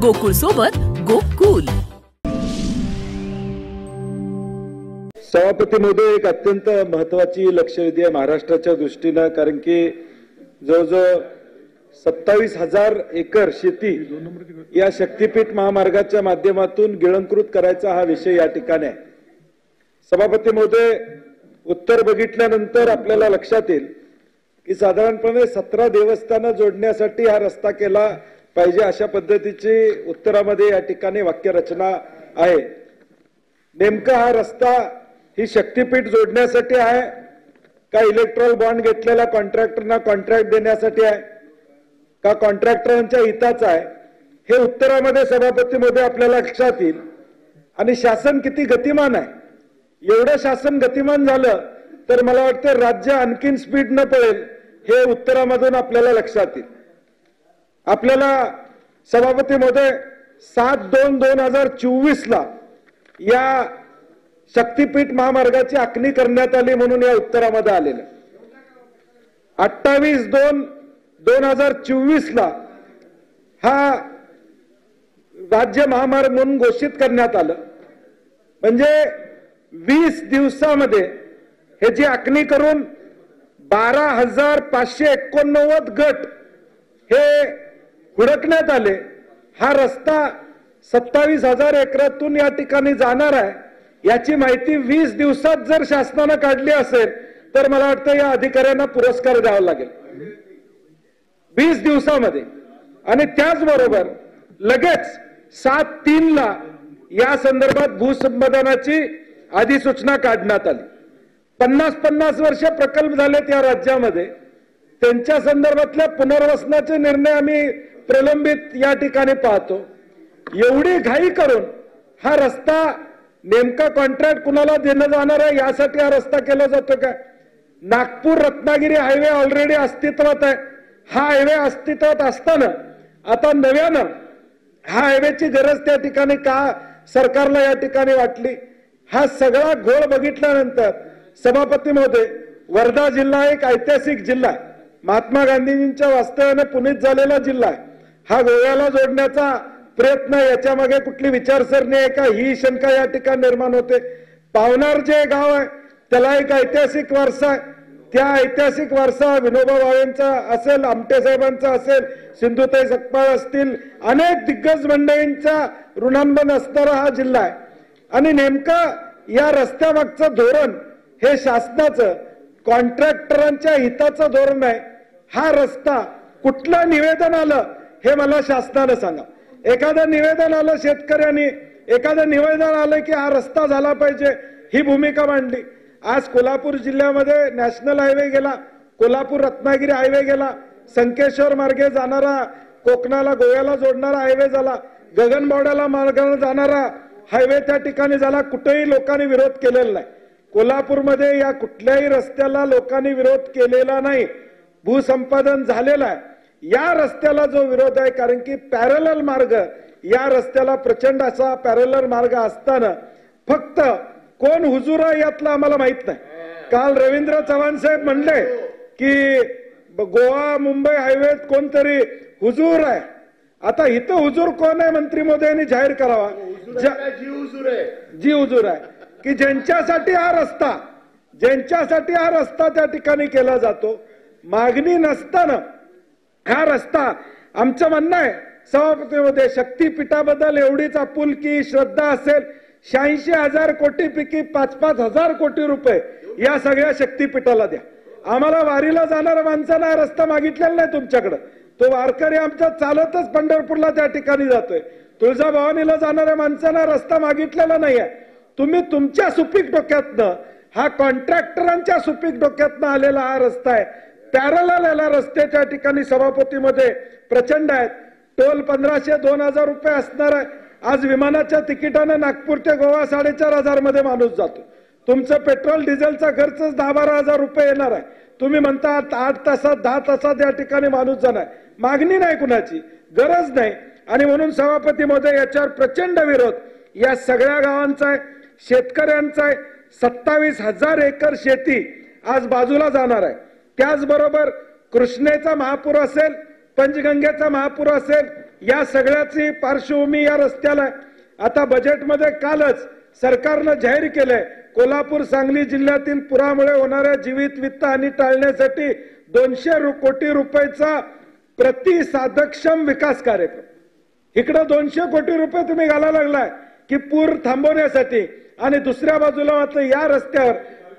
गोकुळ सोबत गोकुल। सभापती महोदय, एक अत्यंत महत्त्वाची लक्षवेधी आहे महाराष्ट्राच्या दृष्टीने, कारण की जवळजवळ 27,000 एकर शेती या शक्तीपीठ महामार्गाच्या माध्यमातून गिळंकृत करायचा हा विषय या ठिकाणी आहे। सभापती महोदय, उत्तर बघितल्यानंतर आपल्याला लक्षात येईल की साधारणपणे 17 देवस्थानं जोडण्यासाठी हा रस्ता केला पाहिजे अशा पद्धतीची उत्तरामध्ये या ठिकाणी वाक्यरचना आहे। नेमका हा रस्ता ही शक्तीपीठ जोडण्यासाठी आहे का इलेक्ट्रॉल बॉन्ड घेतलेल्या कॉन्ट्रॅक्टरना कॉन्ट्रॅक्ट देण्यासाठी आहे का कॉन्ट्रॅक्टरांच्या हिताचा आहे, हे उत्तरामध्ये सभापती मध्ये आपल्याला लक्षात येईल। आणि शासन किती गतिमान आहे, एवढं शासन गतिमान झालं तर मला वाटतं राज्य आणखीन स्पीड न पळेल हे उत्तरामधून आपल्याला लक्षात येईल। आपल्याला सभापती महोदय 7/2/2024 ला या शक्तीपीठ महामार्गाची आखणी करण्यात आली म्हणून या उत्तरामध्ये आलेलं। 28/2/2024 ला हा राज्य महामार्ग म्हणून घोषित करण्यात आलं। म्हणजे 20 दिवसामध्ये हे जी आखणी करून 12,589 गट हे हुडकण्यात आले। हा रस्ता 27,000 एकरातून या ठिकाणी जाणार आहे, याची माहिती 20 दिवसात जर शासनाने काढली असेल तर मला वाटतं या अधिकाऱ्यांना पुरस्कार द्यावा लागेल 20 दिवसामध्ये। आणि त्याचबरोबर लगेच 7/3 ला या संदर्भात भूसंपादनाची अधिसूचना काढण्यात आली। 50 वर्ष प्रकल्प झालेत या राज्यामध्ये, त्यांच्या संदर्भातल्या पुनर्वसनाचे निर्णय आम्ही प्रलंबित या ठिकाणी पाहतो। एवढी घाई करून हा रस्ता नेमका कॉन्ट्रॅक्ट कुणाला देणं जाणार आहे यासाठी हा रस्ता केला जातो का? नागपूर रत्नागिरी हायवे ऑलरेडी अस्तित्वात आहे। हा हायवे अस्तित्वात असताना आता नव्यानं हा हायवेची गरज त्या ठिकाणी का सरकारला या ठिकाणी वाटली? हा सगळा घोळ बघितल्यानंतर सभापती महोदय, वर्धा जिल्हा एक ऐतिहासिक जिल्हा आहे, महात्मा गांधींच्या वास्तव्याने पुनीत झालेला जिल्हा आहे। हा गोव्याला जोडण्याचा प्रयत्न, याच्या मागे कुठली विचारसरणी आहे का ही शंका या ठिकाणी निर्माण होते। पावनार जे गाव आहे त्याला एक ऐतिहासिक वारसा आहे, त्या ऐतिहासिक वारसा विनोबा भावेंचा असेल, आमटे साहेबांचा असेल, सिंधुताई सपकाळ असतील, अनेक दिग्गज मंडळींचा ऋणानुबंध असणारा हा जिल्हा आहे। आणि नेमका या रस्त्यामागचं धोरण हे शासनाचं कॉन्ट्रॅक्टरांच्या हिताचं धोरण आहे। हा रस्ता कुठलं निवेदन आलं हे मला शासनानं सांगा। एखादं निवेदन आलं शेतकऱ्यांनी, एखादं निवेदन आलं की हा रस्ता झाला पाहिजे, ही भूमिका मांडली। आज कोल्हापूर जिल्ह्यामध्ये नॅशनल हायवे गेला, कोल्हापूर रत्नागिरी हायवे गेला, संकेश्वर मार्गे जाणारा कोकणाला गोव्याला जोडणारा हायवे झाला, गगनबावड्याला मार्गाने जाणारा हायवे त्या ठिकाणी झाला। कुठेही लोकांनी विरोध केलेला नाही। कोल्हापूरमध्ये या कुठल्याही रस्त्याला लोकांनी विरोध केलेला नाही, भूसंपादन झालेलं आहे। या रस्त्याला जो विरोध आहे, कारण की पॅरलल मार्ग, या रस्त्याला प्रचंड असा पॅरलल मार्ग असताना फक्त कोण हुजूर आहे यातलं आम्हाला माहित नाही। काल रवींद्र चव्हाण साहेब म्हणले की गोवा मुंबई हायवेत कोणतरी हुजूर आहे। आता इथं हुजूर कोण आहे मंत्री महोदयांनी जाहीर करावा। जी हुजूर आहे की ज्यांच्यासाठी हा रस्ता त्या ठिकाणी केला जातो, मागणी नसताना हा रस्ता, आमचं म्हणणं आहे सभापतीमध्ये, शक्तीपीठाबद्दल एवढीच आपुलकी श्रद्धा असेल, 86,000 कोटीपैकी 5-5 हजार कोटी रुपये या सगळ्या शक्तीपीठाला द्या। आम्हाला वारीला जाणाऱ्या माणसांना रस्ता मागितलेला नाही तुमच्याकडे, तो वारकरी आमचा चालतच पंढरपूरला त्या ठिकाणी जातोय। तुळजाभवानीला जाणाऱ्या माणसांना रस्ता मागितलेला नाहीये। तुम्ही तुमच्या सुपीक डोक्यातनं, हा कॉन्ट्रॅक्टरांच्या सुपीक डोक्यातनं आलेला हा रस्ता आहे। पॅरलल याला रस्त्याच्या ठिकाणी सभापतीमध्ये प्रचंड आहेत। टोल 1,500-2,000 रुपये असणार आहे। आज विमानाच्या तिकिटाने नागपूर ते गोवा 4,500 मध्ये माणूस जातो। तुमचं पेट्रोल डिझेलचा खर्च 10-12 हजार रुपये येणार आहे। तुम्ही म्हणता 8 तासात 10 तासात या ठिकाणी माणूस जाणार, मागणी नाही कुणाची, गरज नाही। आणि म्हणून सभापती महोदय, याच्यावर प्रचंड विरोध या सगळ्या गावांचा आहे, शेतकऱ्यांचा आहे। 27,000 एकर शेती आज बाजूला जाणार आहे। त्याचबरोबर कृष्णेचा महापूर असेल, पंचगंगेचा महापूर असेल, या सगळ्याची पार्श्वभूमी या रस्त्याला आहे. आता बजेटमध्ये कालच सरकारनं जाहीर केलंय कोल्हापूर सांगली जिल्ह्यातील पुरामुळे होणाऱ्या जीवित वित्त हानी टाळण्यासाठी 200 कोटी रुपयाचा प्रतिसाधकक्षम विकास कार्यक्रम. इकडे 200 कोटी रुपये तुम्ही घालायला लागलाय की पूर थांबवण्यासाठी, आणि दुसऱ्या बाजूला मात्र या रस्त्यावर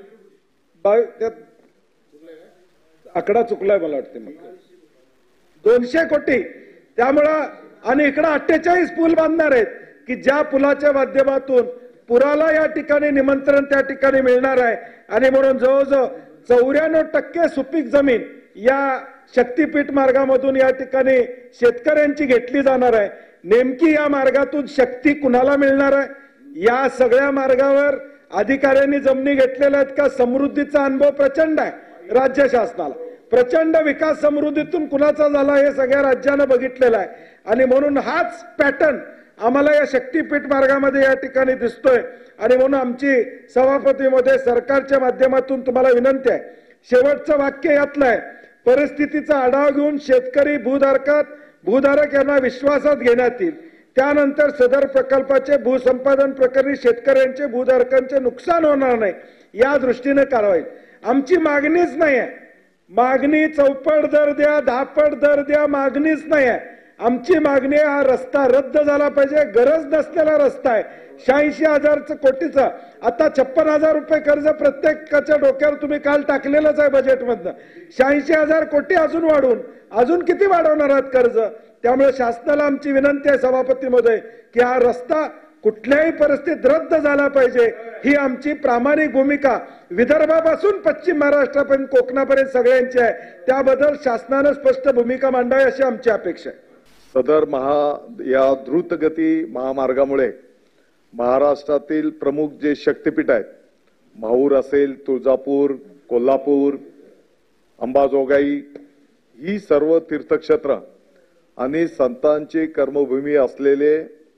आकडा चुकलाय मला वाटते, मग 200 कोटी. त्यामुळं आणि इकडे 48 पूल बांधणार आहेत की ज्या पुलाच्या माध्यमातून पुराला या ठिकाणी निमंत्रण त्या ठिकाणी मिळणार आहे. आणि म्हणून जवळजवळ 94% सुपीक जमीन या शक्तीपीठ मार्गामधून या ठिकाणी शेतकऱ्यांची घेतली जाणार आहे. नेमकी या मार्गातून शक्ती कुणाला मिळणार आहे? या सगळ्या मार्गावर अधिकाऱ्यांनी जमिनी घेतलेल्या आहेत का? समृद्धीचा अनुभव प्रचंड आहे राज्य शासनाला. प्रचंड विकास समृद्धीतून कुणाचा झाला हे सगळ्या राज्यानं बघितलेला आहे. आणि म्हणून हाच पॅटर्न आम्हाला या शक्तीपीठ मार्गामध्ये या ठिकाणी दिसतोय. आणि म्हणून आमची सभापतीमध्ये सरकारच्या माध्यमातून तुम्हाला विनंती आहे, शेवटचं वाक्य यातलं आहे, परिस्थितीचा आढावा घेऊन शेतकरी भूधारक यांना विश्वासात घेण्यात येईल. त्यानंतर सदर प्रकल्पाचे भूसंपादन प्रकरणी शेतकऱ्यांचे भूधारकांचे नुकसान होणार नाही या दृष्टीने कारवाई. आमची मागणीच नाही आहे, मागणी चौपट दर द्या 10 पट दर द्या मागणीच नाही आहे. आमची मागणी हा रस्ता रद्द झाला पाहिजे. गरज नसलेला रस्ता आहे. 86,000 कोटीचा आता 56,000 रुपये कर्ज प्रत्येकाच्या डोक्यावर तुम्ही काल टाकलेलंच आहे बजेटमधनं. 86,000 कोटी अजून वाढवून अजून किती वाढवणार आहात कर्ज? त्यामुळे शासनाला आमची विनंती आहे सभापती महोदय की हा रस्ता कुठल्याही परिस्थितीत रद्द झाला पाहिजे. ही आमची प्रामाणिक भूमिका विदर्भापासून पश्चिम महाराष्ट्रापर्यंत कोकणापर्यंत सगळ्यांची आहे. त्याबद्दल शासनाने स्पष्ट भूमिका मांडावी अशी आमची अपेक्षा आहे. सदर या द्रुतगती महामार्गामुळे महाराष्ट्रातील प्रमुख जे शक्तिपीठ आहेत, माहूर असेल, तुळजापूर, कोल्हापूर, अंबाजोगाई, ही सर्व तीर्थक्षेत्र आणि संतांची कर्मभूमी असलेले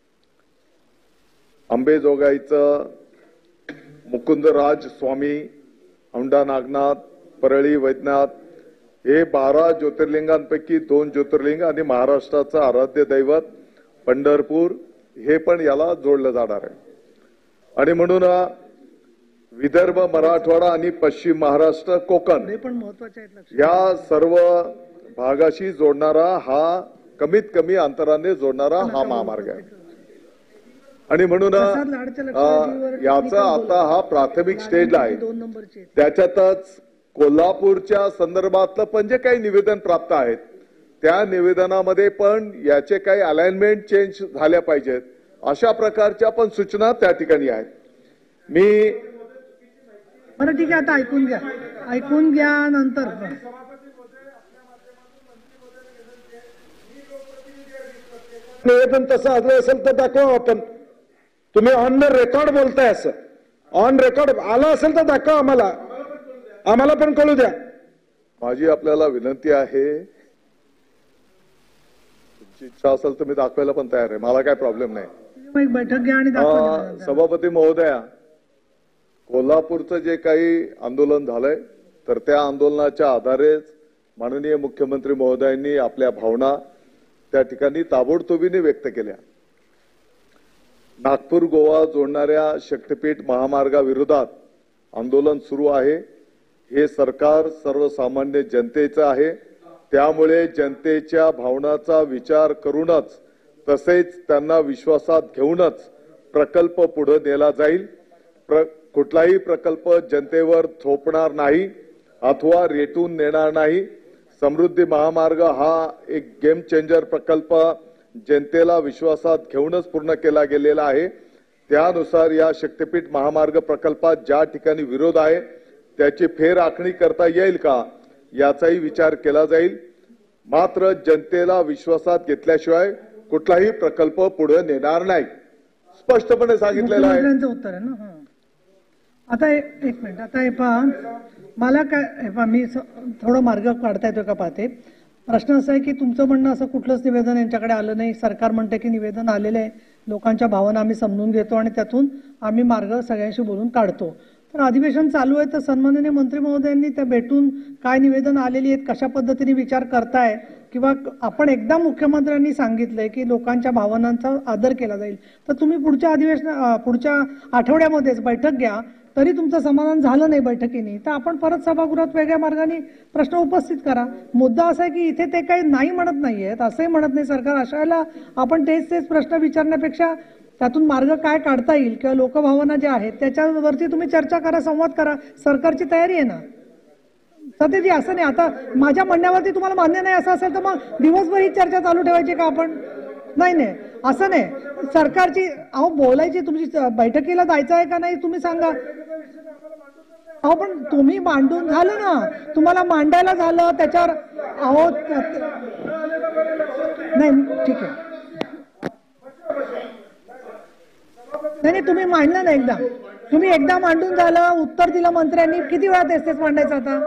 अंबेजोगाईचं मुकुंदराज स्वामी, औंढा नागनाथ, परळी वैद्यनाथ हे 12 ज्योतिर्लिंगांपैकी 2 ज्योतिर्लिंग आणि महाराष्ट्राचं आराध्य दैवत पंढरपूर हे पण याला जोडलं जाणार आहे. आणि म्हणून विदर्भ, मराठवाडा आणि पश्चिम महाराष्ट्र, कोकण या सर्व भागाशी जोडणारा हा कमीत कमी अंतराने जोडणारा हा महामार्ग आहे. आणि म्हणून याचा आता हा प्राथमिक स्टेज आहे. त्याच्यातच कोल्हापूरच्या संदर्भातलं पण जे काही निवेदन प्राप्त आहेत त्या निवेदनामध्ये पण याचे काही अलाइनमेंट चेंज झाल्या पाहिजेत अशा प्रकारच्या पण सूचना त्या ठिकाणी आहेत. मी बरं ठीक आहे, आता ऐकून घ्या नंतर. निवेदन तसं आलं असेल तर दाखवा. आपण तुम्ही ऑन द रेकॉर्ड बोलताय, असं ऑन रेकॉर्ड आलं असेल तर दाखवा, आम्हाला पण कळू द्या. माझी आपल्याला विनंती आहे, तुमची इच्छा असेल तर मी दाखवायला पण तयार आहे, मला काय प्रॉब्लेम नाही. एक बैठक घ्या आणि दाखवा. सभापती महोदया, कोल्हापूरचं जे काही आंदोलन झालंय तर त्या आंदोलनाच्या आधारेच माननीय मुख्यमंत्री महोदयांनी आपल्या भावना त्या ठिकाणी ताबडतोबीने व्यक्त केल्या. नागपूर गोवा जोडणाऱ्या शक्तीपीठ महामार्गाविरोधात आंदोलन सुरू आहे. हे सरकार सर्वसामान्य जनतेचं आहे. त्यामुळे जनतेच्या भावनाचा विचार करूनच तसेच त्यांना विश्वासात घेऊनच प्रकल्प पुढे नेला जाईल. कुठलाही प्रकल्प जनतेवर थोपणार नाही अथवा रेटून नेणार नाही. समृद्धी महामार्ग हा एक गेम चेंजर प्रकल्प जनतेला विश्वासात घेऊनच पूर्ण केला गेलेला आहे. त्यानुसार या शक्तीपीठ महामार्ग प्रकल्पात ज्या ठिकाणी विरोध आहे त्याची फेरआखणी करता येईल का याचाही विचार केला जाईल. मात्र जनतेला विश्वासात घेतल्याशिवाय कुठलाही प्रकल्प पुढे नेणार नाही, स्पष्टपणे सांगितलेलं आहे. उत्तर आहे ना. आता एक मिनिट, आता हे पहा, मला काय मी थोडं मार्ग काढता येतो का पाहते. प्रश्न असा आहे की तुमचं म्हणणं असं कुठलंच निवेदन यांच्याकडे आलं नाही. सरकार म्हणते की निवेदन आलेलं आहे, लोकांच्या भावना आम्ही समजून घेतो आणि त्यातून आम्ही मार्ग सगळ्यांशी बोलून काढतो. तर अधिवेशन चालू आहे तर सन्माननीय मंत्री महोदयांनी त्या भेटून काय निवेदन आलेली आहेत, कशा पद्धतीने विचार करताय किंवा आपण एकदा मुख्यमंत्र्यांनी सांगितलंय की लोकांच्या भावनांचा आदर केला जाईल, तर तुम्ही पुढच्या आठवड्यामध्येच बैठक घ्या, तरी तुमचं समाधान झालं नाही बैठकीने, तर आपण परत सभागृहात वेगळ्या मार्गाने प्रश्न उपस्थित करा. मुद्दा असा आहे की इथे ते काही नाही म्हणत नाहीयेत, असंही म्हणत नाही सरकार. अशाला आपण तेच प्रश्न विचारण्यापेक्षा त्यातून मार्ग काय काढता येईल किंवा लोकभावना ज्या आहेत त्याच्यावरती तुम्ही चर्चा करा, संवाद करा. सरकारची तयारी आहे ना सध्याची. असं नाही आता माझ्या म्हणण्यावरती तुम्हाला मान्य नाही असं असेल तर मग दिवसभर ही चर्चा चालू ठेवायची का आपण? नाही असं नाही. सरकारची बोलायची, तुमची बैठकीला जायचं आहे का नाही तुम्ही सांगा. पण तुम्ही मांडून झालं ना, तुम्हाला मांडायला झालं त्याच्यावर नाही ठीक आहे. नाही तुम्ही मांडलं ना एकदा, तुम्ही एकदा मांडून झालं, उत्तर दिलं मंत्र्यांनी, किती वेळा तेच मांडायचं आता?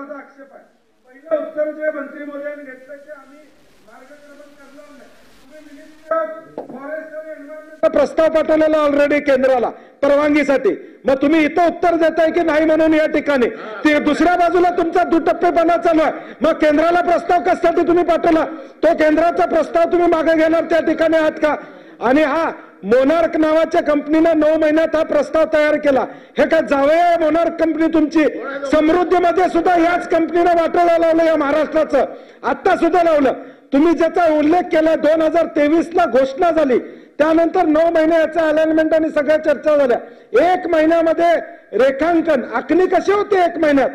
प्रस्ताव पाठवलेला ऑलरेडी केंद्राला परवानगीसाठी, मग तुम्ही इथं उत्तर देताय की नाही म्हणून या ठिकाणी. ते दुसऱ्या बाजूला तुमचा दुटप्पेपणा चालू आहे. मग केंद्राला प्रस्ताव कशासाठी तुम्ही पाठवला? तो केंद्राचा प्रस्ताव तुम्ही मागे घेणार त्या ठिकाणी आहात का? आणि हा मोनार्क नावाच्या कंपनीनं 9 महिन्यात हा प्रस्ताव तयार केला. हे काय जावे आहे मोनार्क कंपनी तुमची? समृद्धीमध्ये सुद्धा याच कंपनीनं वाटोळं लावलं या महाराष्ट्राचं, आता सुद्धा लावलं. तुम्ही ज्याचा उल्लेख केला 2023ला घोषणा झाली, त्यानंतर 9 महिने याचा अलाइनमेंट आणि सगळ्या चर्चा झाल्या. 1 महिन्यामध्ये रेखांकन आखणी कशी होते 1 महिन्यात?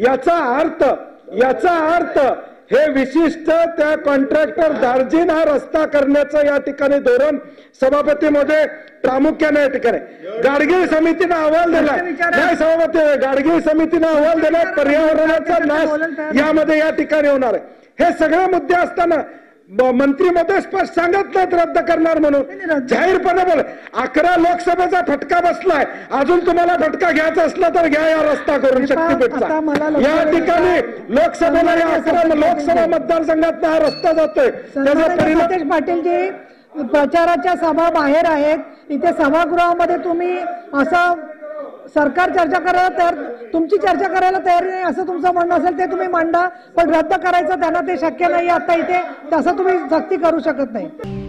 याचा अर्थ हे विशिष्ट त्या कॉन्ट्रॅक्टर दार्जिन हा रस्ता करण्याचं या ठिकाणी धोरण सभापती मध्ये प्रामुख्याने या ठिकाणी गाडगीळ समितीनं अहवाल दिला. नाही सभापती, गाडगीळ समितीनं अहवाल दिला, पर्यावरणाचा नाश यामध्ये या ठिकाणी होणार आहे. हे सगळे मुद्दे असताना मंत्री मध्ये स्पष्ट सांगत नाहीत रद्द करणार म्हणून, जाहीरपणे बोल. 11 लोकसभेचा फटका बसलाय, अजून तुम्हाला फटका घ्यायचा असला तर घ्या या रस्ता करून शक्तीपीठचा. या ठिकाणी लोकसभेला या 11 लोकसभा मतदारसंघात हा रस्ता जातोय, त्याचा परिणाम. पाटीलजी प्रचाराच्या सभा बाहेर आहेत, इथे सभागृहामध्ये तुम्ही असं सरकार चर्चा करायला तयार, तुमची चर्चा करायला तयार नाही असं तुमचं म्हणणं असेल ते तुम्ही मांडा, पण रद्द करायचं त्यांना ते शक्य नाही आता इथे, तसं तुम्ही सक्ती करू शकत नाही.